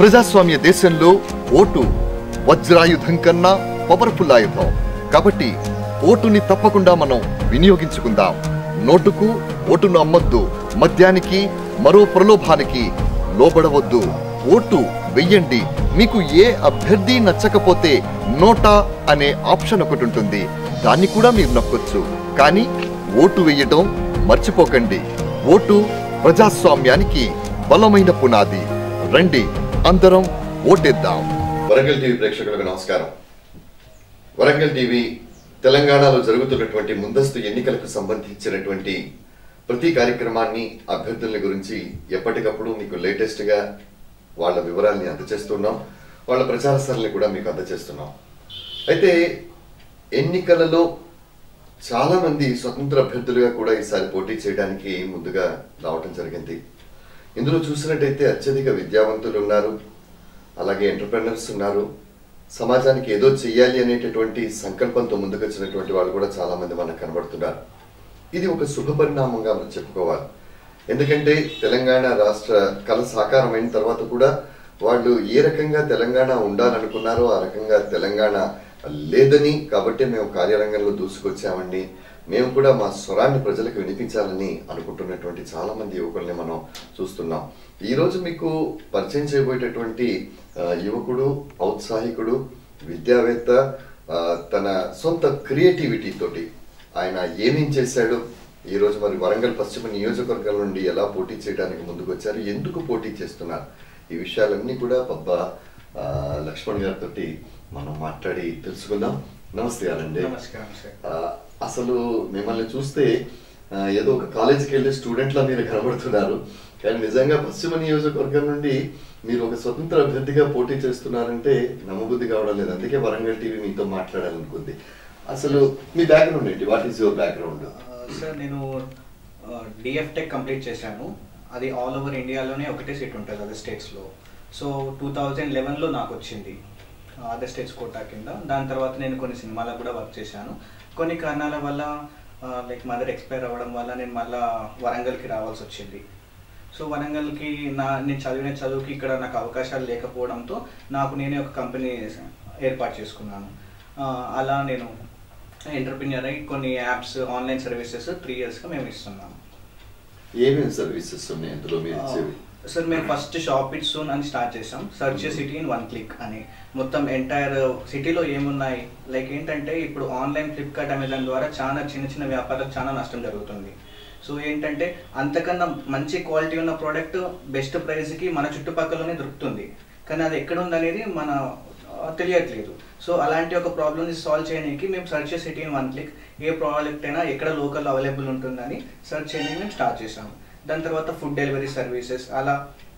ప్రజాస్వామ్య దేశంలో ఓటు వజ్రాయుధం కన్నా పవర్ఫుల్ ఆయుధం. కాబట్టి ఓటుని తప్పకుండా మనం వినియోగించుకుందాం. నోటుకు ఓటును అమ్మొద్దు, మద్యానికి మరో ప్రలోభానికి లోబడవద్దు. ఓటు వెయ్యండి. మీకు ఏ అభ్యర్థి నచ్చకపోతే నోటా అనే ఆప్షన్ ఒకటి ఉంటుంది, దాన్ని కూడా మీరు నొక్కొచ్చు. కానీ ఓటు వేయడం మర్చిపోకండి. ఓటు ప్రజాస్వామ్యానికి బలమైన పునాది. రండి అందరం ఓటేద్దాం. వరంగల్ టీవీ ప్రేక్షకులకు నమస్కారం. వరంగల్ టీవీ తెలంగాణలో జరుగుతున్నటువంటి ముందస్తు ఎన్నికలకు సంబంధించినటువంటి ప్రతి కార్యక్రమాన్ని, అభ్యర్థుల గురించి ఎప్పటికప్పుడు మీకు లేటెస్ట్ గా వాళ్ళ వివరాల్ని అందజేస్తున్నాం. వాళ్ళ ప్రచార సరళి కూడా మీకు అందజేస్తున్నాం. అయితే ఎన్నికలలో చాలా మంది స్వతంత్ర అభ్యర్థులుగా కూడా ఈసారి పోటీ చేయడానికి ముందుగా రావటం జరిగింది. ఇందులో చూసినట్టయితే అత్యధిక విద్యావంతులు ఉన్నారు, అలాగే ఎంటర్‌ప్రెన్యూర్స్ ఉన్నారు. సమాజానికి ఏదో చెయ్యాలి అనేటటువంటి సంకల్పంతో ముందుకు వచ్చినటువంటి వాళ్ళు కూడా చాలా మంది మనకు కనబడుతున్నారు. ఇది ఒక శుభ పరిణామంగా మనం చెప్పుకోవాలి. ఎందుకంటే తెలంగాణ రాష్ట్ర కళ సాకారమైన తర్వాత కూడా వాళ్ళు ఏ రకంగా తెలంగాణ ఉండాలనుకున్నారో ఆ రకంగా తెలంగాణ లేదని, కాబట్టి మేము కార్యరంగంలో దూసుకొచ్చామండి, మేము కూడా మా స్వరాన్ని ప్రజలకు వినిపించాలని అనుకుంటున్నటువంటి చాలా మంది యువకుల్ని మనం చూస్తున్నాం. ఈ రోజు మీకు పరిచయం చేయబోయేటటువంటి యువకుడు ఔత్సాహికుడు, విద్యావేత్త, తన సొంత క్రియేటివిటీ తోటి ఆయన ఏమేం చేశాడు, ఈ రోజు మరి వరంగల్ పశ్చిమ నియోజకవర్గం నుండి ఎలా పోటీ చేయడానికి ముందుకు వచ్చారు, ఎందుకు పోటీ చేస్తున్నారు, ఈ విషయాలన్నీ కూడా పబ్బా లక్ష్మణ్ గారితో మనం మాట్లాడి తెలుసుకుందాం. నమస్తే గారండి. అసలు మిమ్మల్ని చూస్తే ఏదో ఒక కాలేజీకి వెళ్ళే స్టూడెంట్ లా మీరు కనబడుతున్నారు, కానీ నిజంగా పశ్చిమ నియోజకవర్గం నుండి మీరు ఒక స్వతంత్ర అభ్యర్థిగా పోటీ చేస్తున్నారంటే నమ్మబుద్ధి కావడం లేదు. అందుకే వరంగల్ టీవీ మీతో మాట్లాడాలనుకుంది. అసలు మీ బ్యాక్గ్రౌండ్ ఏంటి? What is your background? Sir, నేను డిఎఫ్ టెక్ కంప్లీట్ చేశాను. అది ఆల్ ఓవర్ ఇండియాలోనే ఒకటే సీట్ ఉంటుంది అదర్ స్టేట్స్లో. సో 2011లో నాకు వచ్చింది అదర్ స్టేట్స్ కోటా కింద. దాని తర్వాత నేను కొన్ని సినిమాలకు కూడా వర్క్ చేశాను. కొన్ని కారణాల వల్ల లైక్ మదర్ ఎక్స్పైర్ అవ్వడం వల్ల నేను మళ్ళీ వరంగల్కి రావాల్సి వచ్చింది. సో వరంగల్కి నేను చదివిన చదువుకి ఇక్కడ నాకు అవకాశాలు లేకపోవడంతో నేనే ఒక కంపెనీ ఏర్పాటు చేసుకున్నాను. అలా నేను ఎంటర్‌ప్రెన్యూర్ అయ్యి కొన్ని యాప్స్, ఆన్లైన్ సర్వీసెస్ 3 ఇయర్స్గా మేము ఇస్తున్నాము. ఏమేమి సర్వీసెస్ ఉన్నాయి అందులో మీరు ఇచ్చేవి? సార్, మేము ఫస్ట్ షాప్ ఇట్ సూన్ అని స్టార్ట్ చేసాం. సర్చ్ సిటీ ఇన్ 1 క్లిక్ అని. మొత్తం ఎంటైర్ సిటీలో ఏమున్నాయి, లైక్ ఏంటంటే ఇప్పుడు ఆన్లైన్ ఫ్లిప్కార్ట్, అమెజాన్ ద్వారా చాలా చిన్న చిన్న వ్యాపారాలకు చాలా నష్టం జరుగుతుంది. సో ఏంటంటే అంతకన్నా మంచి క్వాలిటీ ఉన్న ప్రోడక్ట్ బెస్ట్ ప్రైస్కి మన చుట్టుపక్కలనే దొరుకుతుంది, కానీ అది ఎక్కడ ఉందనేది మన తెలియట్లేదు. సో అలాంటి ఒక ప్రాబ్లమ్ని సాల్వ్ చేయడానికి మేము సర్చ్ సిటీ ఇన్ 1 క్లిక్, ఏ ప్రోడక్ట్ అయినా ఎక్కడ లోకల్లో అవైలబుల్ ఉంటుందని సర్చ్ చేయడానికి మేము స్టార్ట్ చేసాము. దాని తర్వాత ఫుడ్ డెలివరీ సర్వీసెస్, అలా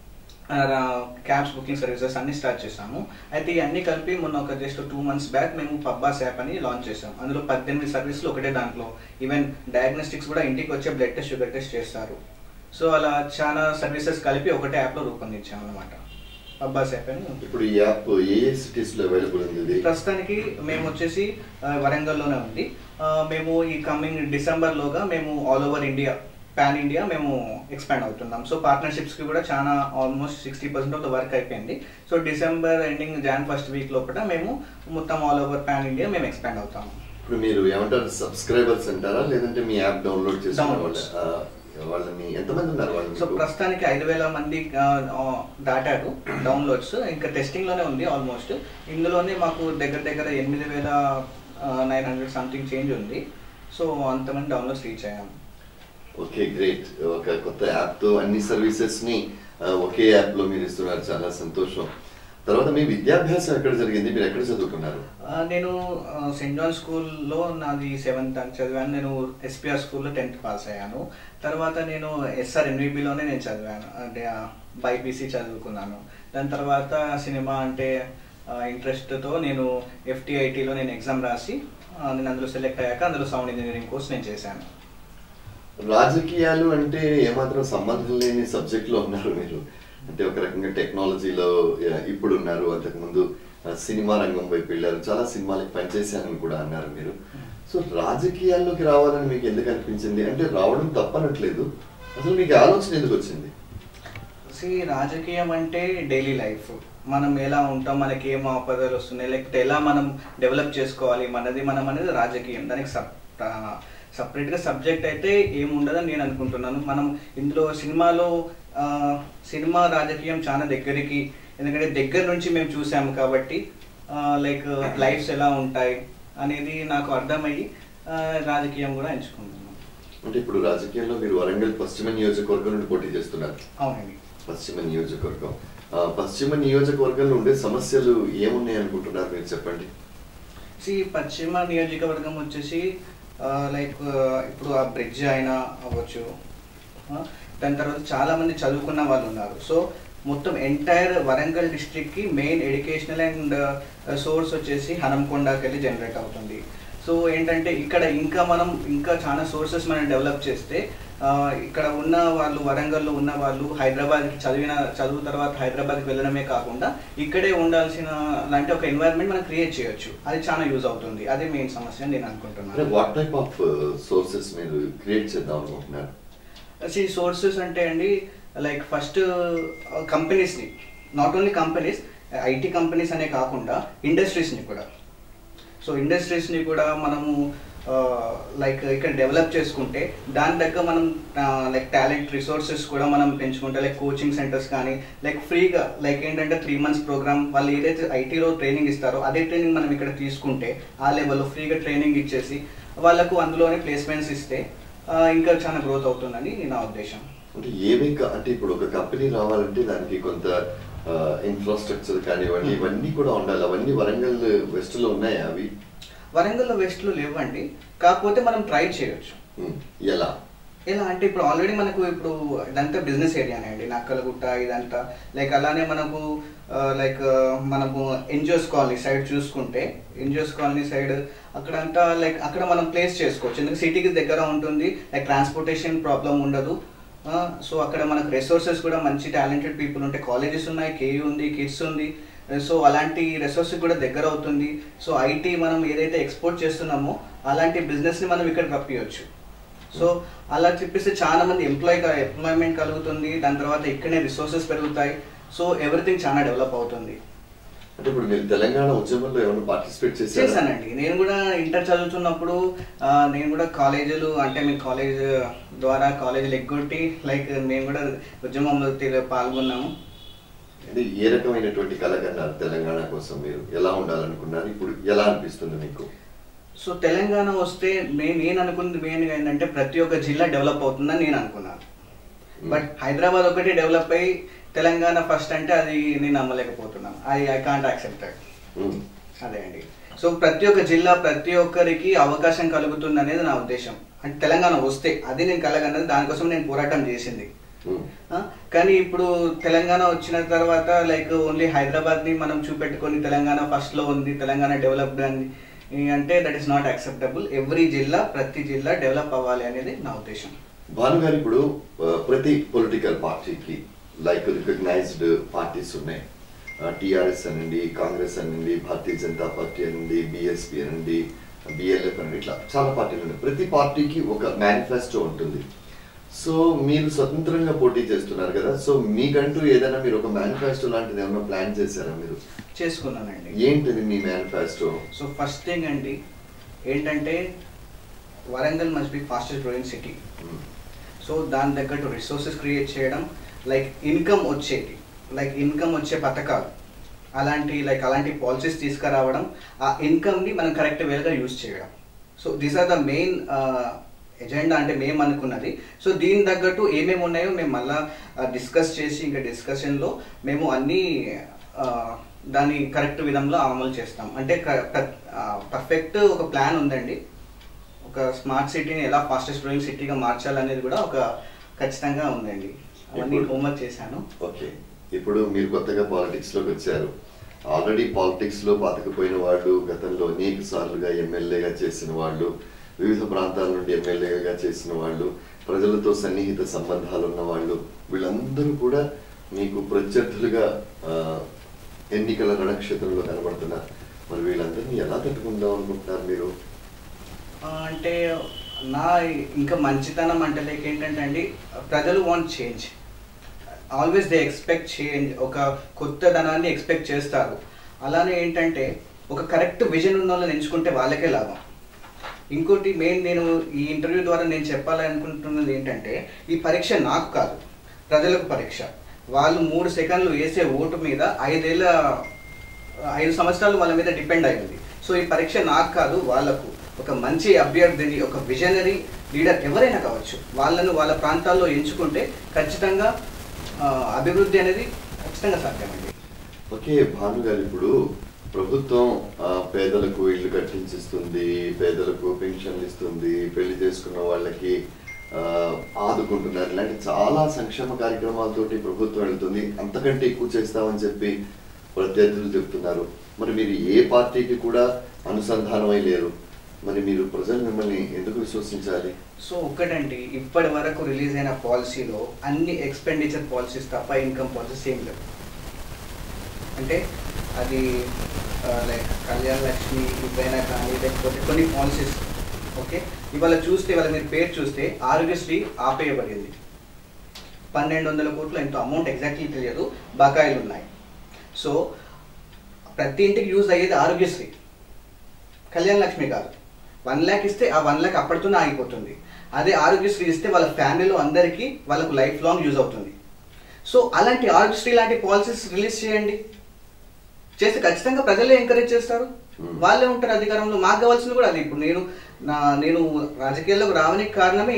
క్యాబ్స్ బుకింగ్ సర్వీసెస్ అన్ని స్టార్ట్ చేసాము. అయితే ఇవన్నీ కలిపి మొన్న ఒక జస్ట్ 2 months బ్యాక్ మేము పబ్బాస్ యాప్ అని లాంచ్ చేసాం. అందులో 18 సర్వీసులు ఒకటే దాంట్లో. ఈవెన్ డయాగ్నోస్టిక్స్ కూడా ఇంటికి వచ్చే బ్లడ్ టెస్ట్, షుగర్ టెస్ట్ చేస్తారు. సో అలా చాలా సర్వీసెస్ కలిపి ఒకటే యాప్లో రూపొందించాము అనమాట, పబ్బాస్ యాప్ అని. ఇప్పుడు ఈ యాప్ ఏ సిటీస్ లో అవైలబుల్ ఉంది? ప్రస్తుతానికి మేము వచ్చేసి వరంగల్లోనే ఉంది. మేము ఈ కమింగ్ డిసెంబర్లోగా మేము all over India, pan India మేము ఎక్స్పాండ్ అవుతున్నాం. సో పార్ట్నర్షిప్స్కి కూడా చాలా ఆల్మోస్ట్ 60% ఆఫ్ ద వర్క్ అయిపోయింది. So December ending, Jan 1st week లోపల మేము మొత్తం ఆల్ ఓవర్ పాన్ ఇండియా మేము ఎక్స్పాండ్ అవుతాము. ఇప్పుడు మీరు ఏమంటారు, సబ్స్క్రైబర్స్ అంటారా లేదంటే మీ యాప్ డౌన్లోడ్ చేసుకునే వాళ్ళని ఎంతమంది ఉన్నారు వాళ్ళు? సో ప్రస్తుతానికి 5,000 మంది దాటారు డౌన్లోడ్స్. ఇంకా టెస్టింగ్ లోనే ఉంది ఆల్మోస్ట్. ఇందులోనే మాకు దగ్గర 8,900 సంథింగ్ చేంజ్ ఉంది. సో అంతమంది డౌన్లోడ్స్ రీచ్ అయ్యాము. Okay, great. ఒక కొత్త యాప్ తో అన్ని సర్వీసెస్ ని ఒకే యాప్ లో మీరు ఇస్తున్నారు, చాలా సంతోషం. తర్వాత మీ విద్యాభ్యాసం ఎక్కడ జరిగింది? మీరు ఎక్కడ చదువుకున్నారు? నేను సెయింట్ జాన్ స్కూల్లో నాది 7th చదివాను. నేను SPR స్కూల్లో 10th పాస్ అయ్యాను. తర్వాత నేను SRNVBలోనే నేను చదివాను, అంటే బైపీసీ చదువుకున్నాను. దాని తర్వాత సినిమా అంటే ఇంట్రెస్ట్తో నేను FTITలో నేను ఎగ్జామ్ రాసి నేను అందులో సెలెక్ట్ అయ్యాక అందులో సౌండ్ ఇంజనీరింగ్ కోర్స్ నేను చేశాను. రాజకీయాలు అంటే ఏమాత్రం సంబంధం లేని సబ్జెక్ట్లో ఉన్నారు మీరు. అంటే ఒక రకంగా టెక్నాలజీలో ఇప్పుడు ఉన్నారు, అంతకుముందు సినిమా రంగం వైపు వెళ్ళారు, చాలా సినిమాలకు పనిచేశానని కూడా అన్నారు మీరు. సో రాజకీయాల్లోకి రావాలని మీకు ఎందుకు అనిపించింది? అంటే రావడం తప్పనట్లేదు, అసలు మీకు ఆలోచన ఎందుకు వచ్చింది? రాజకీయం అంటే డైలీ లైఫ్. మనం ఎలా ఉంటాం, మనకి ఏం ఆపదలు వస్తున్నాయి, లేకపోతే ఎలా మనం డెవలప్ చేసుకోవాలి మనం అనేది రాజకీయం. దానికి సపరేట్గా సబ్జెక్ట్ అయితే ఏముండదని నేను అనుకుంటున్నాను. మనం ఇందులో సినిమా రాజకీయం చాలా దగ్గరికి, ఎందుకంటే దగ్గర నుంచి మేము చూసాము కాబట్టి లైక్ లైఫ్స్ ఎలా ఉంటాయి అనేది నాకు అర్థమయ్యి రాజకీయం కూడా ఎంచుకుంటున్నాను. అంటే ఇప్పుడు రాజకీయంలో మీరు వరంగల్ పశ్చిమ నియోజకవర్గం నుండి పోటీ చేస్తున్నారు. అవునండి. పశ్చిమ నియోజకవర్గంలో ఉండే సమస్యలు ఏమున్నాయి అనుకుంటున్నారు మీరు చెప్పండి. పశ్చిమ నియోజకవర్గం వచ్చేసి లైక్ ఇప్పుడు ఆ బ్రిడ్జ్ అయినా అవ్వచ్చు, దాని తర్వాత చాలా మంది చదువుకున్న వాళ్ళు ఉన్నారు. సో మొత్తం ఎంటైర్ వరంగల్ డిస్ట్రిక్ట్కి మెయిన్ ఎడ్యుకేషనల్ అండ్ సోర్స్ వచ్చేసి హనంకొండకి వెళ్ళి జనరేట్ అవుతుంది. సో ఏంటంటే ఇక్కడ ఇంకా చాలా సోర్సెస్ మనం డెవలప్ చేస్తే ఇక్కడ ఉన్న వాళ్ళు, వరంగల్లో ఉన్న వాళ్ళు హైదరాబాద్కి చదువు తర్వాత హైదరాబాద్కి వెళ్ళడమే కాకుండా ఇక్కడే ఉండాల్సిన లాంటి ఒక ఎన్వైరన్మెంట్ మనం క్రియేట్ చేయొచ్చు. అది చాలా యూజ్ అవుతుంది. అదే మెయిన్ సమస్య అని నేను అనుకుంటున్నాను. వాట్ టైప్ ఆఫ్ సోర్సెస్ మీరు క్రియేట్ చేద్దాం అనుకుంటున్నారు? సోర్సెస్ అంటే అండి లైక్ ఫస్ట్ కంపెనీస్ని, not only companies, IT companies అనే కాకుండా ఇండస్ట్రీస్ని కూడా. సో ఇండస్ట్రీస్ని కూడా మనము లైక్ ఇక్కడ డెవలప్ చేసుకుంటే దాని దగ్గర మనం లైక్ టాలెంట్ రిసోర్సెస్ కూడా మనం పెంచుకుంటే, లైక్ కోచింగ్ సెంటర్స్ కానీ లైక్ ఫ్రీగా, లైక్ ఏంటంటే 3 months ప్రోగ్రామ్ వాళ్ళు ఏదైతే ఐటీలో ట్రైనింగ్ ఇస్తారో అదే ట్రైనింగ్ మనం ఇక్కడ తీసుకుంటే ఆ లెవెల్లో ఫ్రీగా ట్రైనింగ్ ఇచ్చేసి వాళ్ళకు అందులోనే ప్లేస్మెంట్స్ ఇస్తే ఇంకా చాలా గ్రోత్ అవుతుందని నా ఉద్దేశం. అంటే ఇప్పుడు ఒక కంపెనీ రావాలంటే దానికి కొంత ఇన్ఫ్రాస్ట్రక్చర్ కానివ్వండి, ఇవన్నీ కూడా ఉండాలి. అవన్నీ వరంగల్ వెస్ట్ లో ఉన్నాయా? అవి వరంగల్లో వెస్ట్ లో లేవండి, కాకపోతే మనం ట్రై చేయొచ్చు. ఎలా అంటే ఇప్పుడు ఆల్రెడీ మనకు ఇప్పుడు ఇదంతా బిజినెస్ ఏరియానే అండి, నక్కలగుట్ట ఇదంతా. లైక్ అలానే మనము ఎన్జిఓస్ కాలనీ సైడ్ చూసుకుంటే, ఎన్జిఓస్ కాలనీ సైడ్ అక్కడంతా లైక్ అక్కడ మనం ప్లేస్ చేసుకోవచ్చు. ఎందుకంటే సిటీకి దగ్గర ఉంటుంది, లైక్ ట్రాన్స్పోర్టేషన్ ప్రాబ్లం ఉండదు. సో అక్కడ మనకు రిసోర్సెస్ కూడా మంచి టాలెంటెడ్ పీపుల్ ఉంటాయి, కాలేజెస్ ఉన్నాయి, కేయూ ఉంది, కిడ్స్ ఉంది. సో అలాంటి రిసోర్సెస్ కూడా దగ్గర అవుతుంది. సో ఐటీ మనం ఏదైతే ఎక్స్పోర్ట్ చేస్తున్నామో అలాంటి బిజినెస్ని మనం ఇక్కడ రప్పియొచ్చు. సో అలా చెప్పేస్తే చాలా మంది ఎంప్లాయ్మెంట్ కలుగుతుంది. దాని తర్వాత ఇక్కడనే రిసోర్సెస్ పెరుగుతాయి. సో ఎవ్రీథింగ్ చాలా డెవలప్ అవుతుంది. అంటే ఇప్పుడు మీరు తెలంగాణ ఉద్యమంలో ఏమైనా పార్టిసిపేట్ చేశానండి. నేను కూడా ఇంటర్ చదువుతున్నప్పుడు నేను కూడా కాలేజీలు, అంటే మీ కాలేజ్ ద్వారా కాలేజీలు ఎగ్గొట్టి లైక్ మేము కూడా ఉద్యమంలో పాల్గొన్నాము. అంటే ఏ రకమైనటువంటి కళ కన్నారు తెలంగాణ కోసం? మీరు ఎలా ఉండాలనుకున్నారు? ఇప్పుడు ఎలా అనిపిస్తుంది మీకు? సో తెలంగాణ వస్తే నేను అనుకున్నది మెయిన్గా ఏంటంటే ప్రతి ఒక్క జిల్లా డెవలప్ అవుతుందని నేను అనుకున్నాను. బట్ హైదరాబాద్ ఒకటి డెవలప్ అయ్యి తెలంగాణ ఫస్ట్ అంటే అది నేను నమ్మలేకపోతున్నాను. I can't accept it. అదే అండి. సో ప్రతి ఒక్క జిల్లా, ప్రతి ఒక్కరికి అవకాశం కలుగుతుంది అనేది నా ఉద్దేశం. అంటే తెలంగాణ వస్తే అది నేను కలగన్నది, దానికోసం నేను పోరాటం చేసింది. కానీ ఇప్పుడు తెలంగాణ వచ్చిన తర్వాత లైక్ ఓన్లీ హైదరాబాద్ని మనం చూపెట్టుకొని తెలంగాణ ఫస్ట్లో ఉంది, తెలంగాణ డెవలప్డ్ అని అంటే దట్ ఈస్ నాట్ యాక్సెప్టబుల్. ప్రతి జిల్లా డెవలప్ అవ్వాలి అనేది నా ఉద్దేశం. భాను గారు, ఇప్పుడు ప్రతి పొలిటికల్ పార్టీకి లైక్ రికగ్నైజ్డ్ పార్టీస్ ఉన్నాయి. టీఆర్ఎస్ అనండి, కాంగ్రెస్ అనండి, భారతీయ జనతా పార్టీ అనండి, బీఎస్పీ అనండి, బిఎల్ఎఫ్ అనండి, ఇట్లా చాలా పార్టీలు ఉన్నాయి. ప్రతి పార్టీకి ఒక మేనిఫెస్టో ఉంటుంది. సో మీరు స్వతంత్రంగా పోటీ చేస్తున్నారు కదా, సో మీకంటూ ఏదైనా మీరు ఒక మేనిఫెస్టో లాంటిది ఏమైనా ప్లాన్ చేశారా? మీరు చేసుకున్నానండి. ఏంటిది మీ మేనిఫెస్టో? సో ఫస్ట్ థింగ్ అండి ఏంటంటే Warangal must be fastest growing city. So దాని తగ్గట్టు రిసోర్సెస్ క్రియేట్ చేయడం, లైక్ ఇన్కమ్ వచ్చే పథకాలు అలాంటి పాలసీస్ తీసుకురావడం, ఆ ఇన్కమ్ని మనం కరెక్ట్ వేగా యూజ్ చేయడం. So these are the main agenda అంటే మేము అనుకున్నది. సో దీని తగ్గట్టు ఏమేమి ఉన్నాయో మేము మళ్ళీ డిస్కస్ చేసి ఇంకా డిస్కషన్లో మేము అన్నీ దాన్ని కరెక్ట్ విధంలో అమలు చేస్తాం. అంటే పర్ఫెక్ట్ ఒక ప్లాన్ ఉందండి. ఒక స్మార్ట్ సిటీని ఎలా ఫాస్టెస్ట్ గ్రోయింగ్ సిటీగా మార్చాలనేది కూడా ఒక ఖచ్చితంగా ఉందండి. అవన్నీ హోంవర్క్ చేశాను. ఓకే, ఇప్పుడు మీరు కొత్తగా పాలిటిక్స్లోకి వచ్చారు. ఆల్రెడీ పాలిటిక్స్లో పాతకపోయిన వాళ్ళు, గతంలో అనేక సార్లుగా ఎమ్మెల్యేగా చేసిన వాళ్ళు, వివిధ ప్రాంతాల నుండి ఎమ్మెల్యేగా చేసిన వాళ్ళు, ప్రజలతో సన్నిహిత సంబంధాలు ఉన్న వాళ్ళు, వీళ్ళందరూ కూడా మీకు ప్రత్యర్థులుగా ఎన్నికల రణక్షేత్రంలో కనబడుతున్నారు. మరి వీళ్ళందరినీ ఎలా తట్టుకుందాం అనుకుంటున్నారు మీరు? అంటే ఇంకా మంచితనం అంటే లైక్ ఏంటంటే అండి, ప్రజలు want change. Always they expect change, ఒక కొత్తదనాన్ని ఎక్స్పెక్ట్ చేస్తారు. అలానే ఏంటంటే ఒక కరెక్ట్ విజన్ ఉన్న వాళ్ళని ఎంచుకుంటే వాళ్ళకే లాభం. ఇంకోటి మెయిన్ నేను ఈ ఇంటర్వ్యూ ద్వారా నేను చెప్పాలనుకుంటున్నది ఏంటంటే, ఈ పరీక్ష నాకు కాదు, ప్రజలకు పరీక్ష. వాళ్ళు 3 సెకండ్లు వేసే ఓటు మీద 5 సంవత్సరాలు వాళ్ళ మీద డిపెండ్ అయింది. సో ఈ పరీక్ష నాకు కాదు, వాళ్ళకు. ఒక మంచి అభ్యర్థిని, ఒక విజనరీ లీడర్ ఎవరైనా కావచ్చు, వాళ్ళను వాళ్ళ ప్రాంతాల్లో ఎంచుకుంటే ఖచ్చితంగా అభివృద్ధి అనేది ఖచ్చితంగా సాధ్యమండి. ఓకే భాను గారు, ఇప్పుడు ప్రభుత్వం పేదలకు ఇల్లు కట్టించిస్తుంది, పేదలకు పెన్షన్లు ఇస్తుంది, పెళ్లి చేసుకున్న వాళ్ళకి ఆదుకుంటున్నారు, ఇలాంటి చాలా సంక్షేమ కార్యక్రమాలతోటి ప్రభుత్వం వెళ్తుంది. అంతకంటే ఎక్కువ చేస్తామని చెప్పి ప్రత్యర్థులు చెప్తున్నారు. మరి మీరు ఏ పార్టీకి కూడా అనుసంధానమై లేరు, మరి మీరు ప్రజలు మిమ్మల్ని ఎందుకు విశ్వసించాలి? సో ఒక్కటండి, ఇప్పటి వరకు రిలీజ్ అయిన పాలసీలో అన్ని ఎక్స్పెండిచర్ పాలసీస్ తప్ప ఇన్కమ్ పాలసీస్ ఏం లేవు. అంటే అది లైక్ కళ్యాణ లక్ష్మి ఇవైనా కానీ, లేకపోతే కొన్ని పాలసీస్. ఓకే, ఇవాళ చూస్తే ఇవాళ మీరు పేరు చూస్తే ఆరోగ్యశ్రీ ఆపేయబడింది. 1200 కోట్లు ఎంతో అమౌంట్ ఎగ్జాక్ట్లీ తెలియదు, బకాయిలు ఉన్నాయి. సో ప్రతి ఇంటికి యూజ్ అయ్యేది ఆరోగ్యశ్రీ, కళ్యాణ లక్ష్మి కాదు. 1 lakh ఇస్తే ఆ 1 lakh అప్పటితోనే ఆగిపోతుంది. అదే ఆరోగ్యశ్రీ ఇస్తే వాళ్ళ ఫ్యామిలీలో అందరికీ వాళ్ళకు లైఫ్ లాంగ్ యూజ్ అవుతుంది. సో అలాంటి ఆరోగ్యశ్రీ లాంటి పాలసీస్ రిలీజ్ చేయండి, చేస్తే ఖచ్చితంగా ప్రజలే ఎంకరేజ్ చేస్తారు, వాళ్ళే ఉంటారు అధికారంలో. మాకు కావాల్సింది కూడా అది. ఇప్పుడు నేను రాజకీయాల్లోకి రావడానికి కారణమే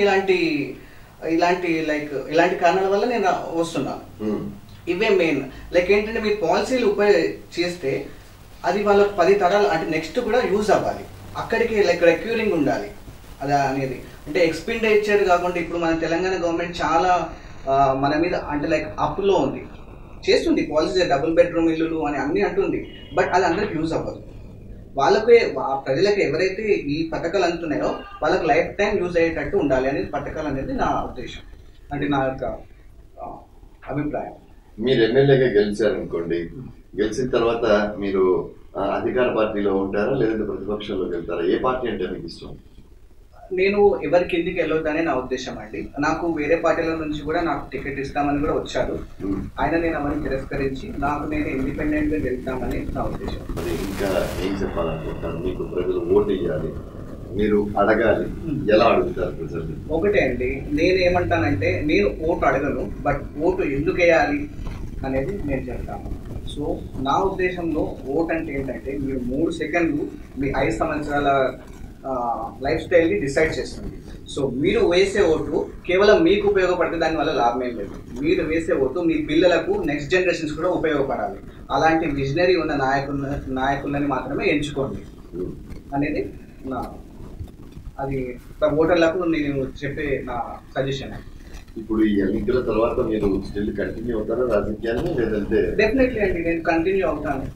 ఇలాంటి కారణాల వల్ల నేను వస్తున్నాను. ఇవే మెయిన్. లైక్ ఏంటంటే మీరు పాలసీలు చేస్తే అది వాళ్ళకి 10 తరాలు అంటే నెక్స్ట్ కూడా యూజ్ అవ్వాలి, అక్కడికి లైక్ రెక్యూరింగ్ ఉండాలి అదా అనేది. అంటే ఎక్స్పెండిచర్ కాకుండా ఇప్పుడు మన తెలంగాణ గవర్నమెంట్ చాలా మన మీద అంటే లైక్ అప్లో ఉంది, చేస్తుంది పాలసీ, డబుల్ బెడ్రూమ్ ఇల్లులు అని అన్ని అంటుంది. బట్ అది అందరికి యూజ్ అవ్వదు. వాళ్ళకే ప్రజలకు ఎవరైతే ఈ పథకాలు అందుతున్నాయో వాళ్ళకి లైఫ్ టైం యూజ్ అయ్యేటట్టు ఉండాలి అనేది పథకాలు అనేది నా ఉద్దేశం, అంటే నా యొక్క అభిప్రాయం. మీరు ఎమ్మెల్యేగా గెలిచారనుకోండి, గెలిచిన తర్వాత మీరు అధికార పార్టీలో ఉంటారా లేదంటే ప్రతిపక్షంలోకి వెళ్తారా? ఏ పార్టీ అంటే మీకు ఇష్టం? నేను ఎవరి కిందికి వెళ్ళొద్దనే నా ఉద్దేశం అండి. నాకు వేరే పార్టీల నుంచి కూడా నాకు టికెట్ ఇస్తామని కూడా వచ్చారు, ఆయన నేను అవన్నీ తిరస్కరించి నేను ఇండిపెండెంట్ గా వెళ్తామని నా ఉద్దేశం. మరి ఇంకా ఏం చెప్పాలనుకుంటారు? మీకు ప్రజలు ఓటు వేయాలి, మీరు అడగాలి, ఎలా అడుగుతారు ప్రజలు? ఒకటే అండి, నేను ఏమంటానంటే నేను ఓటు అడగను, బట్ ఓటు ఎందుకు వేయాలి అనేది నేను చెప్తాను. సో నా ఉద్దేశంలో ఓటు అంటే ఏంటంటే మీరు 3 సెకండ్లు మీ 5 సంవత్సరాల లైఫ్ స్టైల్ని డిసైడ్ చేస్తుంది. సో మీరు వేసే ఓటు కేవలం మీకు ఉపయోగపడితే దానివల్ల లాభం ఏం లేదు. మీరు వేసే ఓటు మీ పిల్లలకు నెక్స్ట్ జనరేషన్స్ కూడా ఉపయోగపడాలి. అలాంటి విజనరీ ఉన్న నాయకులని మాత్రమే ఎంచుకోండి అనేది అది ఓటర్లకు నేను చెప్పే నా సజెషన్. ఇప్పుడు ఈ ఎన్నికల తర్వాత మీరు స్టిల్ కంటిన్యూ అవుతారా రాజకీయాన్ని, లేదంటే? డెఫినెట్లీ అండి, నేను కంటిన్యూ అవుతాను.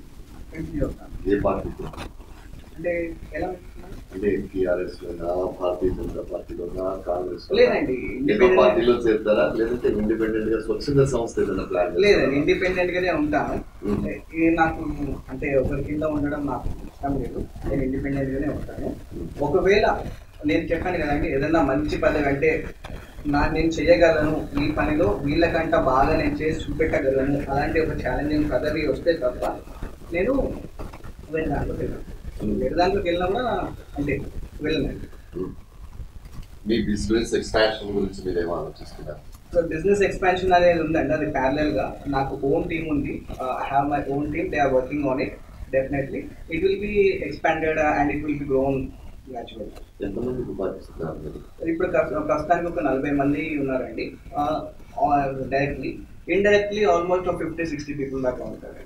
ఏ పార్టీ అంటే ఎలా అంటే టీఆర్ఎస్ లోనా, భారతీయ జనతా పార్టీలోనా, కాంగ్రెస్ లేదండి పార్టీలో చేస్తారా, లేదంటే ఇండిపెండెంట్ గా స్వచ్ఛంద సంస్థ ఏదైనా ప్లాన్? లేదండి, ఇండిపెండెంట్ గానే ఉంటాను. నాకు అంటే ఒకరి కింద ఉండడం నాకు ఇష్టం లేదు, నేను ఇండిపెండెంట్ గానే ఉంటాను. ఒకవేళ నేను చెప్పాను కదండి, ఏదన్నా మంచి పదవి అంటే నేను చేయగలను, ఈ పనిలో వీళ్ళకంట బాగా నేను చేసి చూపెట్టగలను, అలాంటి ఒక ఛాలెంజింగ్ పదవి వస్తే తప్ప నేను వేరే దాంట్లోకి వెళ్ళాను. వేరే దాంట్లోకి వెళ్ళినా కూడా అంటే వెళ్ళనండి. మీ బిజినెస్ ఎక్స్పాన్షన్ గురించి మీరు ఏమో ఆలోచిస్తున్నారు? సో బిజినెస్ ఎక్స్పాన్షన్ అనేది ఉందండి, అది ప్యారలల్ గా నాకు ఓన్ టీమ్ ఉంది. I have my own team, they are working on it. Definitely it will be expanded and it will be grown gradual. ఎంతమందికి ఉపాధిస్తున్నారు? ఇప్పుడు ప్రస్తుతానికి ఒక 40 మంది ఉన్నారండి డైరెక్ట్లీ. ఇండైరెక్ట్లీ ఆల్మోస్ట్ 50-60 పీపుల్ దాకా ఉంటారు.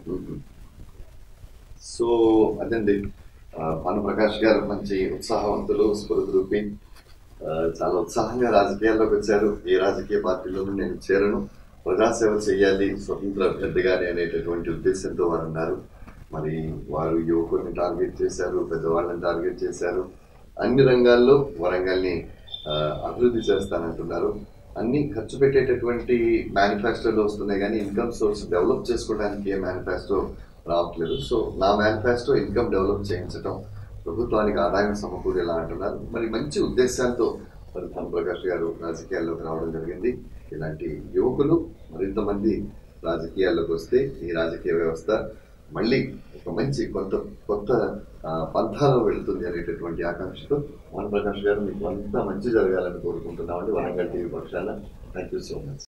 సో అదండి, భాను ప్రకాష్ గారు మంచి ఉత్సాహవంతులు, స్ఫూర్తి, చాలా ఉత్సాహంగా రాజకీయాల్లోకి వచ్చారు. ఏ రాజకీయ పార్టీలోనూ నేను చేరను, ప్రజాసేవ చేయాలి స్వతంత్ర అభ్యర్థిగానే అనేటటువంటి ఉద్దేశంతో వారు ఉన్నారు. మరి వారు యువకుల్ని టార్గెట్ చేశారు, పెద్దవాళ్ళని టార్గెట్ చేశారు. అన్ని రంగాల్లో వరంగల్ని అభివృద్ధి చేస్తానంటున్నారు. అన్ని ఖర్చు పెట్టేటటువంటి మేనిఫెస్టోలు వస్తున్నాయి, కానీ ఇన్కమ్ సోర్స్ డెవలప్ చేసుకోవడానికి ఏ మేనిఫెస్టో రావట్లేదు. సో నా మేనిఫెస్టో ఇన్కమ్ డెవలప్ చేయించడం, ప్రభుత్వానికి ఆదాయం సమకూరేలా అంటున్నారు. మరి మంచి ఉద్దేశాలతో మరి భానుప్రకాష్ గారు రాజకీయాల్లోకి రావడం జరిగింది. ఇలాంటి యువకులు మరింత మంది రాజకీయాల్లోకి వస్తే ఈ రాజకీయ వ్యవస్థ మళ్ళీ ఒక మంచి కొత్త పంథాలో వెళుతుంది అనేటటువంటి ఆకాంక్షతో భానుప్రకాష్ గారు మీకు అంతా మంచి జరగాలని కోరుకుంటున్నామండి వరంగల్ టీవీ పక్షాన. Thank you so much.